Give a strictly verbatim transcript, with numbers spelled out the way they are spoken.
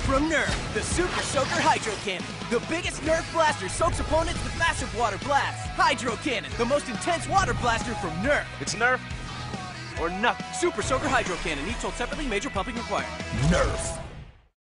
From Nerf, the Super Soaker Hydro Cannon. The biggest Nerf blaster soaks opponents with massive water blasts. Hydro Cannon, the most intense water blaster from Nerf. It's Nerf or nothing. Super Soaker Hydro Cannon, each sold separately, major pumping required. Nerf.